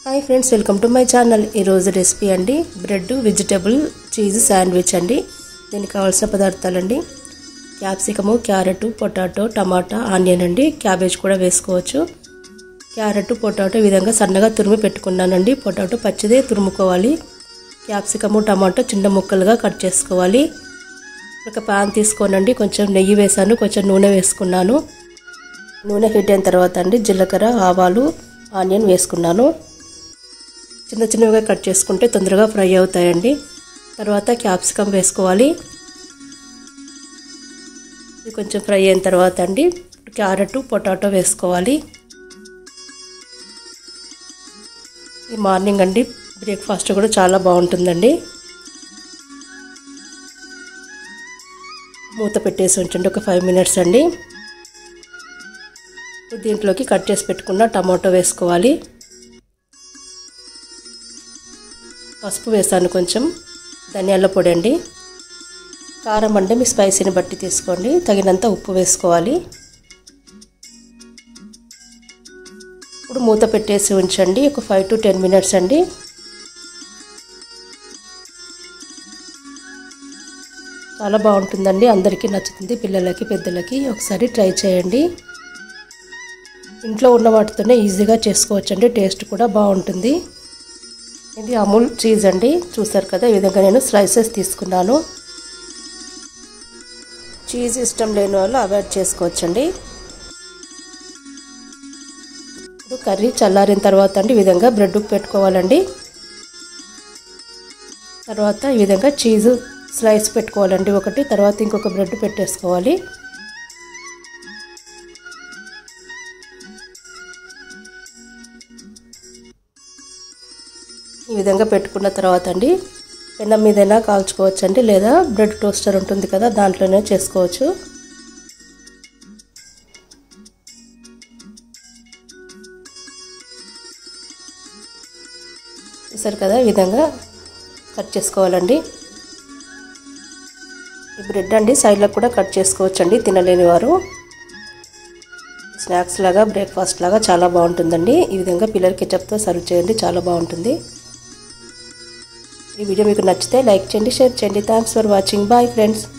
Hi friends, welcome to my channel. ఈరోజు recipe అండి bread vegetable cheese sandwich అండి. దీనికి కావాల్సిన పదార్థాలు అండి క్యాప్సికము, క్యారెట్, పొటాటో, టమాటా, ఆనియన్ అండి. క్యాబేజ్ కూడా వేసుకోవచ్చు. క్యారెట్, పొటాటో ఈ విధంగా సన్నగా తురిమి పెట్టుకున్నానండి. పొటాటో పచ్చిదే తురుముకోవాలి. క్యాప్సికము, టమాటో చిన్న ముక్కలుగా కట్ చేసుకోవాలి. ఒక పాన్ తీసుకోనండి, కొంచెం నెయ్యి వేసాను, కొంచెం నూనె వేసుకున్నాను. నూనె హీట్ అయిన తర్వాత అండి జీలకర్ర, ఆవాలు, ఆనియన్ వేసుకున్నాను. చిన్న చిన్నగా కట్ చేసుకుంటే తొందరగా ఫ్రై అవుతాయండి. తర్వాత క్యాప్సికమ్ వేసుకోవాలి. ఇది కొంచెం ఫ్రై అయిన తర్వాత అండి క్యారెట్, పొటాటో వేసుకోవాలి. ఈ మార్నింగ్ అండి బ్రేక్ఫాస్ట్ కూడా చాలా బాగుంటుందండి. మూత పెట్టేసి ఉంచండి ఒక 5 మినిట్స్ అండి. దీంట్లోకి కట్ చేసి పెట్టుకున్న టమాటో వేసుకోవాలి. పసుపు వేసాను, కొంచెం ధనియాల పొడి అండి. కారం అంటే మీ స్పైసీని బట్టి తీసుకోండి. తగినంత ఉప్పు వేసుకోవాలి. ఇప్పుడు మూత పెట్టేసి ఉంచండి ఒక 5 to 10 మినిట్స్ అండి. చాలా బాగుంటుందండి, అందరికీ నచ్చుతుంది, పిల్లలకి పెద్దలకి. ఒకసారి ట్రై చేయండి. ఇంట్లో ఉన్న వాటితోనే ఈజీగా చేసుకోవచ్చండి. టేస్ట్ కూడా బాగుంటుంది. ఇది అమూల్ చీజ్ అండి, చూసారు కదా. ఈ విధంగా నేను స్లైసెస్ తీసుకున్నాను. చీజ్ ఇష్టం లేని వాళ్ళు అవాయిడ్ చేసుకోవచ్చండి. ఇప్పుడు కర్రీ చల్లారిన తర్వాత అండి ఈ విధంగా బ్రెడ్ పెట్టుకోవాలండి. తర్వాత ఈ విధంగా చీజ్ స్లైస్ పెట్టుకోవాలండి ఒకటి, తర్వాత ఇంకొక బ్రెడ్ పెట్టేసుకోవాలి. ఈ విధంగా పెట్టుకున్న తర్వాత అండి పెనం మీదైనా కాల్చుకోవచ్చు అండి, లేదా బ్రెడ్ టోస్టర్ ఉంటుంది కదా దాంట్లోనే చేసుకోవచ్చు. చూసారు కదా, ఈ విధంగా కట్ చేసుకోవాలండి. ఈ బ్రెడ్ అండి సైడ్లకు కూడా కట్ చేసుకోవచ్చు అండి, తినలేని వారు. స్నాక్స్ లాగా, బ్రేక్ఫాస్ట్ లాగా చాలా బాగుంటుందండి. ఈ విధంగా పిల్లలకి కెచప్తో సర్వ్ చేయండి, చాలా బాగుంటుంది. ఈ వీడియో మీకు నచ్చితే లైక్ చేయండి, షేర్ చేయండి. Thanks for watching. Bye friends.